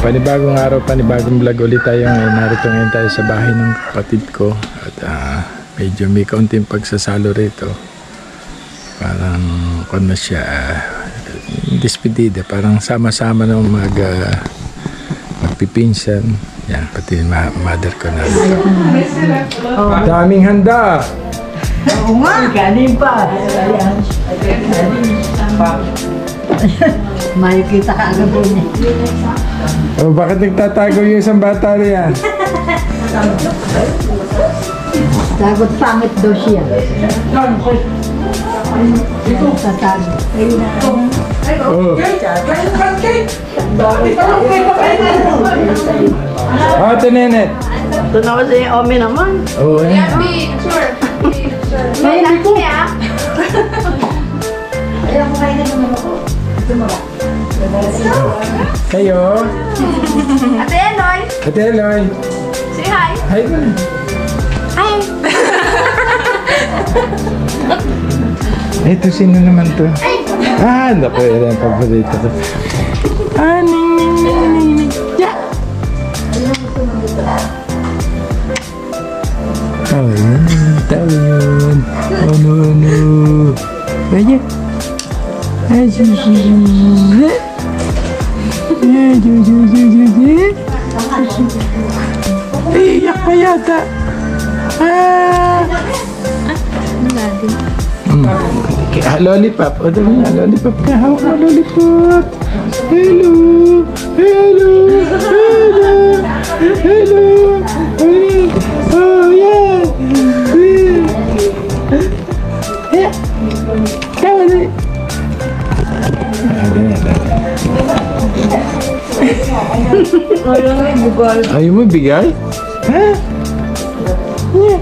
Panibagong araw, panibagong vlog ulit tayo ngayon. Narito ngayon tayo sa bahay ng kapatid ko. At medyo may kaunting pagsasalo rito. Parang kung na siya despedida. Parang sama-sama na magpipinsan. Yan, pati mother ko na rito. Daming handa! Oo nga! Galing pa! Makikita ka agad po niya. Oh, bakit nagtatago yung isang bata na yan? Tagot pangit daw siya. Tatago. Oh. Oh, tinenet. Ito na kasi yung Omi naman. Oo, eh. Sure. May laki ah. Ayaw mo kayo na naman ako. Kayo? Ate Eloy. Ate Eloy. Say hi. Hi. Hi. Ito, sino naman to? Naku, yan ang paborito ko. Ning. Yeah. Taon. Ano. Ayan. Iyak pa yata. Lollipop. O dali na, lollipop ka. Hawak mo, lollipop. Hello. Oh, yeah. Come on. Ayaw mo bigay? Ha? Yeah.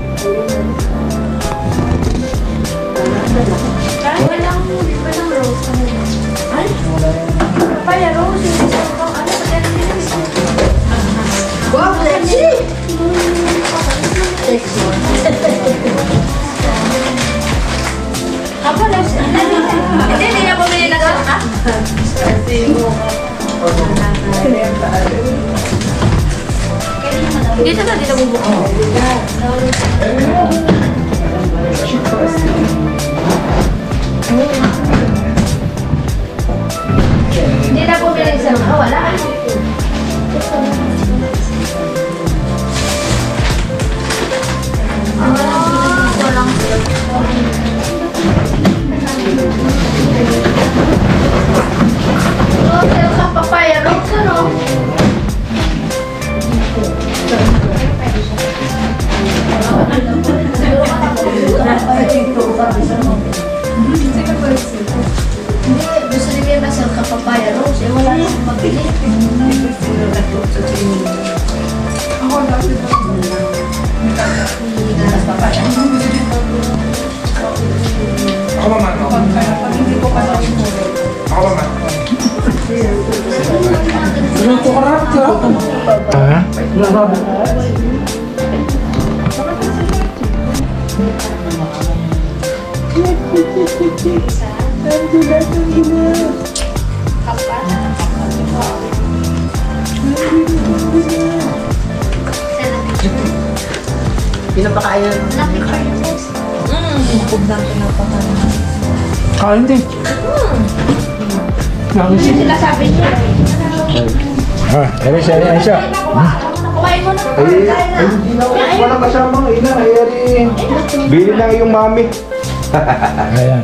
Walang rose. Ay? Papaya rose. Wow, sexy! Sexy. Apa na? Hindi na bumili na ka? Dito na, dito bubuko. Hindi na bumili sa mga wala. Walang sales ang papaya rose, ano? Hindi, gusto nila na sales ang papaya rose, eh wala nang mabili. Ako dati na. Ako naman. Ha? Pinapakain. Kain din. Hindi sila sabi niya. Ayan siya. Kumain mo na. Ay, hindi na wala kasamang ina. Ay, bili na yung mami. Ayan.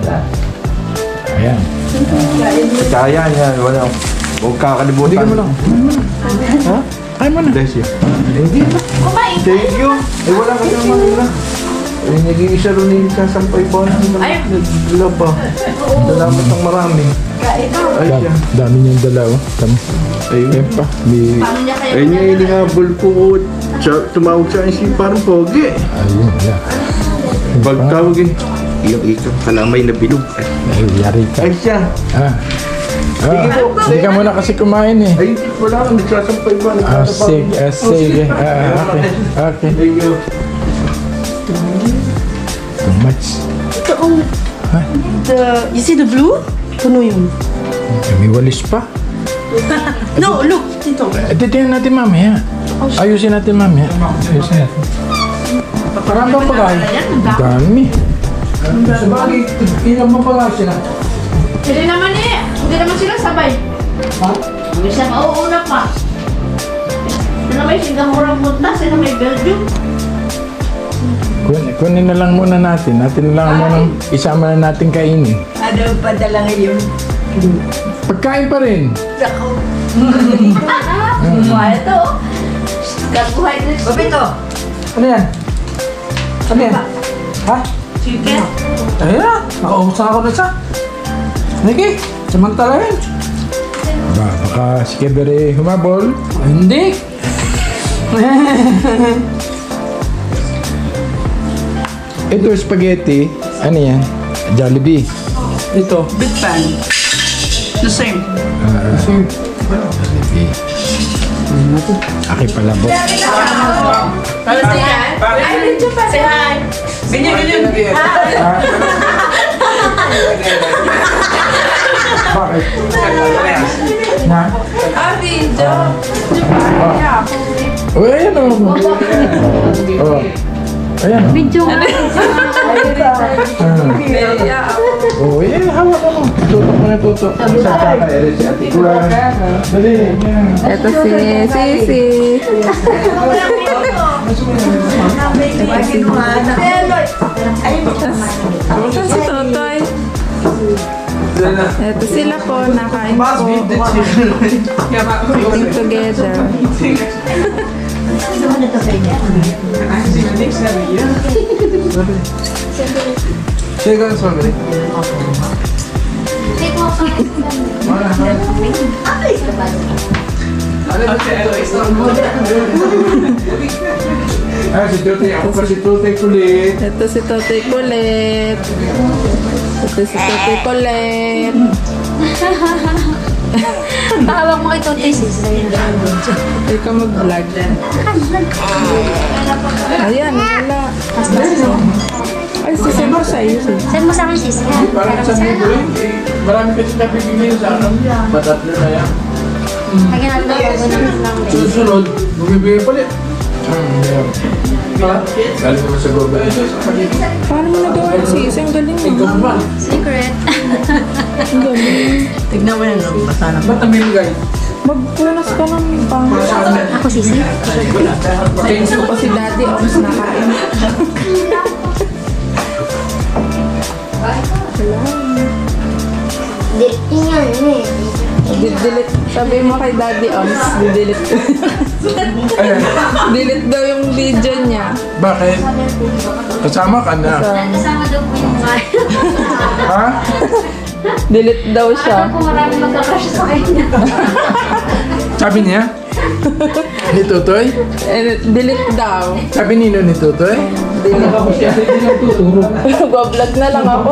Kaya yan, wala. Huwag kakalimutan. Bigyan mo lang. Ha? Kain mo na. Bless you. Hindi na. Kumain. Thank you. Ay, wala kasamang ina. Ay, nag-iisa rin yung sasampay ba? Nagdala pa. Salamat ng marami. Ay, siya. Dami niyong dala, oh. Ayun pa. Paano niya kayo? Ay, niya iningabol po. Tumawag sa akin si parang pogi. Ayun, yeah. Pagtawag eh. Yung ikaw, kalamay na bilog. Ay, yari ka. Ay, siya. Sige po. Hindi ka muna kasi kumain eh. Ay, wala kang nagsasampay ba? Sige. Okay. Thank you. Too much. You see the blue? Puno yun. May walis pa. No, look, dito. Titingnan natin mamaya. Ayusin natin mamaya. Ayusin natin. Parang bang pagkain? Dami. Sabagay, ilang bang pagkain sila? Hindi naman eh. Hindi naman sila sabay. Ha? Isa mauuna pa. Sino may Singapore ang punta? Sino may Belgium? Kunin na lang muna natin. Natin lang muna isama na natin kainin. Ano pa dala ngayon? Pagkain pa rin. Kaya to. Carbohydrates. Babito. Ano yan? Ano yan? Ha? Chicken. Ayun na, nakaubos na ako na isa. Niki, samantala yan. Baka si Kebere humabol. Hindi. Ito spaghetti. Ano yan? Jollibee. Ito. Big pan. The same. Jollibee. Aki palabok. Ay, medyo pa. Say hi. Ganyan. Bakit? Na? Video. Oh, ayan o. Oh. Ayan o. Video nga. Oh, ayan. Hawak mo. Tutok mo na tutok. Sa kaka, ere si Ate Kuran. Dali. Yan. Ito si Sisi. Ito si Totoy. Ito sila po, nakain po. Eating together. Sige ka, strawberry. Ah, si Tutoy. Ako pa si Tutoy kulit. Ito si Totoy kulit. Ito si Totoy kulit. Tawag mo kay Totoy sis. Ikaw mag-vlog. Ayan, wala. Ay, sisend mo sa'yo. Send mo sa akin sis. Parang sa mundo eh. Marami kasi nabibigay sa akin. Matatlo na yan. Lagyan natin ang Susunod, bumibigay palit. Galing naman sa government. Paano mo nagawa yung sisi? Ang galing mo. Ikaw ba? secret. Ang galing. Tignan mo yan, no? Basta na. Ba't namimigay? Magpunas ka ng pangit. Ako sisi. Thanks ko pa si Daddy. Ops nakain. Delete. Sabi mo kay Daddy Oms, delete. Ayan. Delete daw yung video niya. Bakit? Kasama ka na. Kasama daw po yung mga. Ha? Delete daw siya. Ako marami magkakrush sa kanya. Sabi niya? Ni Tutoy? Delete daw. Sabi nino ni Tutoy? Go-vlog na lang ako.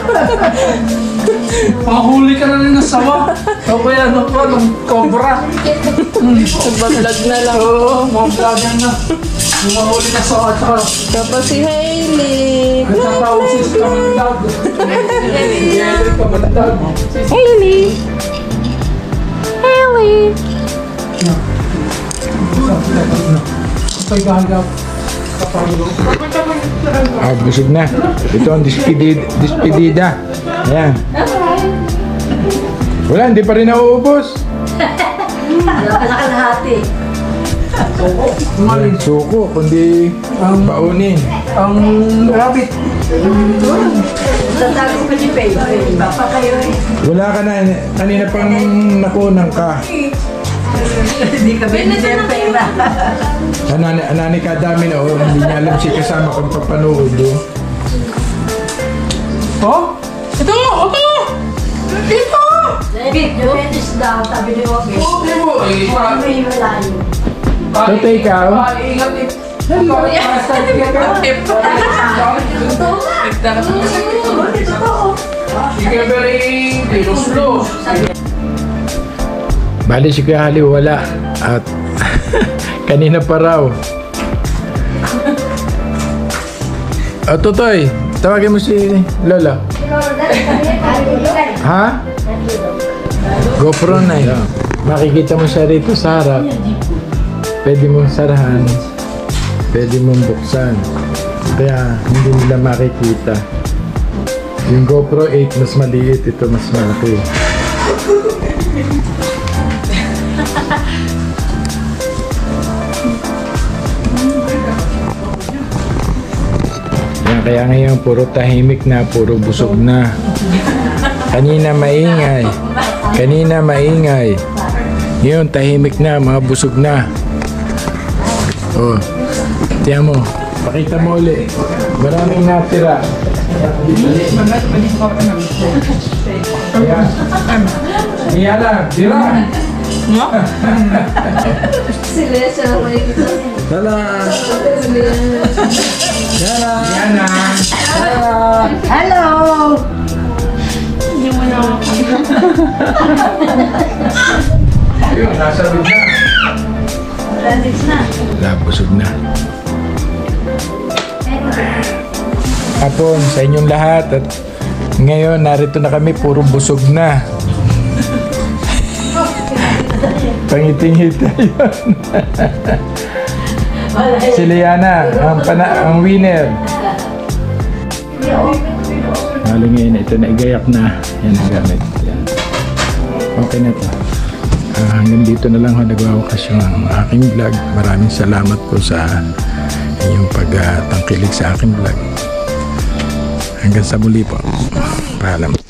Pakahuli ka na rin ng sawa. O kaya ano pa, ng cobra. Go-vlog na lang. Oo, mga vlogger na. Yung mahuli na sawa at saka Tapos si Hailey. nagtatausis ka mandag. Hailey ka mandag. Hailey. Hailey. Pagkahagaw. Kapagulong. Ah, busog na. Ito ang despedida. Ayan. Wala, hindi pa rin nauubos. Nakalahati. Malin. Suko, kundi baunin. Ang rabbit. Tatago ko ni Faye. Papa kayo eh. Wala ka na. Kanina pang nakunang ka. Hindi ka binigyan ng pera. Anani ka dami na. Oh, hindi niya alam si kasama kung papanood. Oh? Ito! Ito! Ito! Fetish daw, sabi ni Wagi. Okay mo. Ay, May malayo. Ito ikaw? Ingat eh. Ikaw very tilos-los. Bali si Kuya Hali wala. At kanina pa raw. O Tutoy, tawagin mo si Lola. Ha? GoPro na yun. makikita mo siya rito sa harap. Pwede mong sarahan. Pwede mong buksan. Kaya hindi nila makikita. Yung GoPro 8 mas maliit, ito mas malaki. Yan, kaya ngayon puro tahimik na, puro busog na. Kanina maingay. Kanina maingay. Ngayon tahimik na, mga busog na. Oh, tiyan mo. Pakita mo ulit. Maraming natira. Iya lang, tira. Tala. Yana. Hello! Hindi mo na ako. Ayun, nasa bigla. Landis na. Wala, busog na. Hapon sa inyong lahat at ngayon narito na kami, puro busog na. Pangiting-hita yun. Si Liana, ang winner. Halo ngayon, ito na igayak na. Yan ang gamit. Yan. Okay na to. Hanggang dito na lang ako nagwawakas yung aking vlog. Maraming salamat po sa inyong pagtangkilig sa aking vlog. Hanggang sa muli po. Paalam.